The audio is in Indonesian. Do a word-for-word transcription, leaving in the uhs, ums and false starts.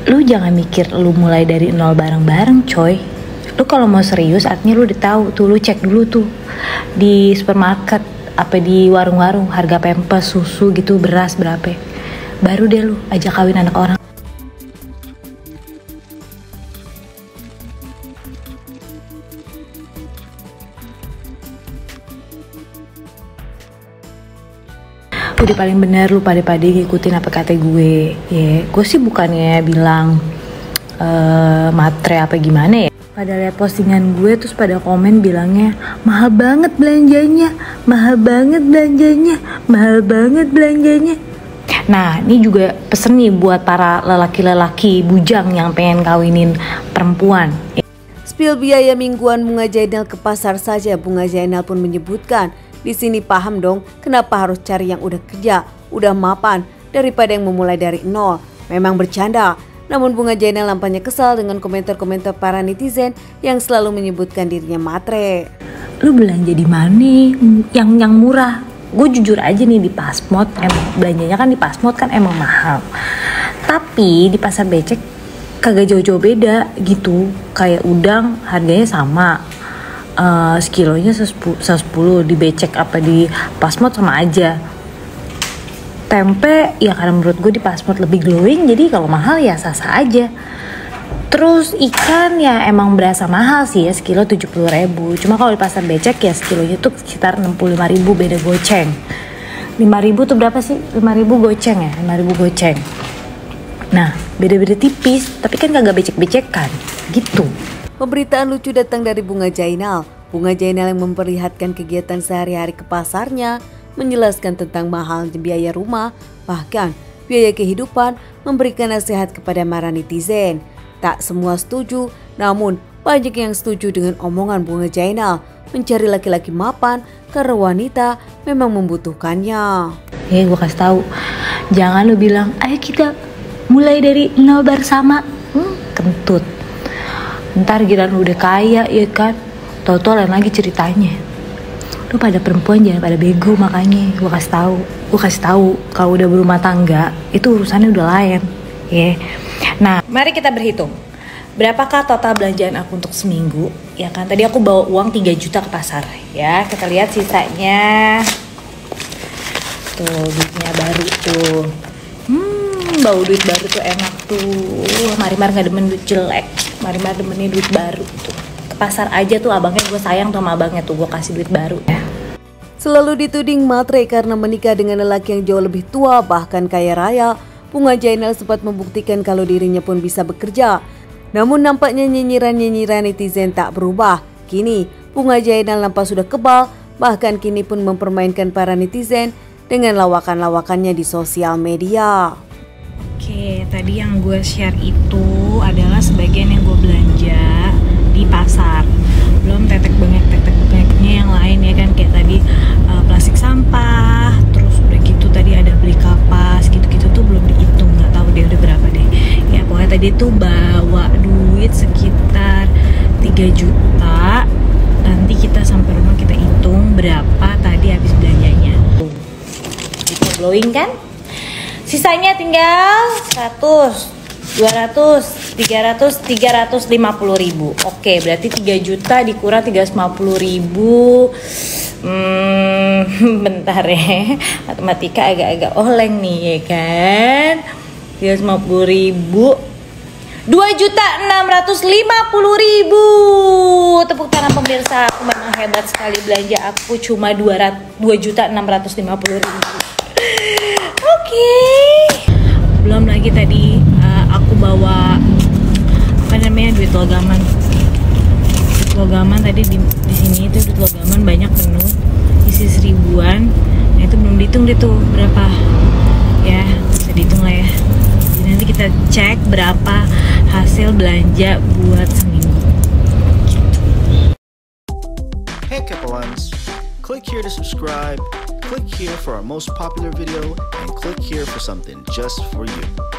lu jangan mikir lu mulai dari nol bareng-bareng coy. Lu kalau mau serius artinya lu udah tahu tuh, lu cek dulu tuh di supermarket apa di warung-warung harga pempes, susu gitu, beras berapa, baru deh lu ajak kawin anak orang. Udah paling bener lu pada-pada ngikutin apa kata gue ya. Gue sih bukannya bilang uh, matre apa gimana ya. Pada lihat postingan gue terus pada komen bilangnya mahal banget belanjanya, mahal banget belanjanya, mahal banget belanjanya. Nah ini juga pesen nih buat para lelaki-lelaki bujang yang pengen kawinin perempuan. Spill biaya mingguan Bunga Zainal ke pasar saja, Bunga Zainal pun menyebutkan, di sini paham dong kenapa harus cari yang udah kerja, udah mapan daripada yang memulai dari nol. Memang bercanda, namun Bunga Zainal nampaknya kesal dengan komentar-komentar para netizen yang selalu menyebutkan dirinya matre. Lu belanja di mana yang yang murah? Gue jujur aja nih, di Pasmod emang belanjanya kan di Pasmod kan emang mahal. Tapi di pasar becek kagak jauh-jauh beda gitu. Kayak udang harganya sama. Uh, sekilonya seratus sepuluh, di becek apa di Pasmod sama aja. Tempe ya karena menurut gue di Pasmod lebih glowing, jadi kalau mahal ya sah-sah aja. Terus ikan ya emang berasa mahal sih ya, sekilo tujuh puluh ribu. Cuma kalau di pasar becek ya sekilonya tuh sekitar enam puluh lima ribu, beda goceng. lima ribu tuh berapa sih? lima ribu goceng ya, lima ribu goceng. Nah beda-beda tipis, tapi kan kagak becek-becekan gitu. Pemberitaan lucu datang dari Bunga Zainal. Bunga Zainal yang memperlihatkan kegiatan sehari-hari ke pasarnya, menjelaskan tentang mahalnya biaya rumah, bahkan biaya kehidupan, memberikan nasihat kepada para netizen. Tak semua setuju, namun banyak yang setuju dengan omongan Bunga Zainal, mencari laki-laki mapan karena wanita memang membutuhkannya. Eh gue kasih tahu, jangan lu bilang, ayo kita mulai dari nol bersama, hmm, kentut. Ntar giliran lu udah kaya ya kan, tau-tau lain lagi ceritanya. Lu pada perempuan jangan pada bego, makanya gue kasih tahu, gue kasih tahu kalau udah berumah tangga itu urusannya udah lain, ya. Yeah. Nah, mari kita berhitung. Berapakah total belanjaan aku untuk seminggu? Ya kan, tadi aku bawa uang tiga juta ke pasar, ya. Kita lihat sisanya. Tuh, duitnya baru tuh. Hmm, bau duit baru tuh enak tuh. Mari-mari nggak demen duit jelek. Mari-mari demennya duit baru tuh. Ke pasar aja tuh abangnya, gue sayang tuh sama abangnya tuh, gue kasih duit baru ya. Selalu dituding matre karena menikah dengan lelaki yang jauh lebih tua bahkan kaya raya, Bunga Zainal sempat membuktikan kalau dirinya pun bisa bekerja. Namun nampaknya nyinyiran-nyinyiran netizen tak berubah. Kini Bunga Zainal nampak sudah kebal, bahkan kini pun mempermainkan para netizen dengan lawakan-lawakannya di sosial media. Oke, tadi yang gue share itu adalah sebagian yang gue belanja di pasar. Belum tetek banget tetek bengeknya yang lain ya kan, kayak tadi uh, plastik sampah, terus udah gitu tadi ada beli kapas, gitu-gitu tuh belum dihitung, nggak tahu deh udah berapa deh. Ya pokoknya tadi tuh bawa duit sekitar tiga juta. Nanti kita sampai rumah kita hitung berapa tadi habis belanjanya. Tuh, itu glowing kan? Sisanya tinggal seratus, dua ratus, tiga ratus, tiga ratus lima puluh ribu. Oke, berarti tiga juta dikurang tiga ratus lima puluh ribu. Hmm, bentar ya. Matematika agak-agak oleng nih ya kan. tiga ratus lima puluh ribu. dua juta enam ratus lima puluh ribu. Tepuk tangan pemirsa, aku memang hebat sekali, belanja aku cuma dua juta enam ratus lima puluh ribu. Oke, okay. Belum lagi tadi uh, aku bawa apa namanya duit logaman. Duit logaman tadi di, di sini itu duit logaman banyak penuh, isi seribuan. Nah itu belum dihitung deh tuh berapa. Ya bisa dihitung lah ya. Jadi nanti kita cek berapa hasil belanja buat seminggu. Gitu. Hey Kepalans, click here to subscribe. Click here for our most popular video and click here for something just for you.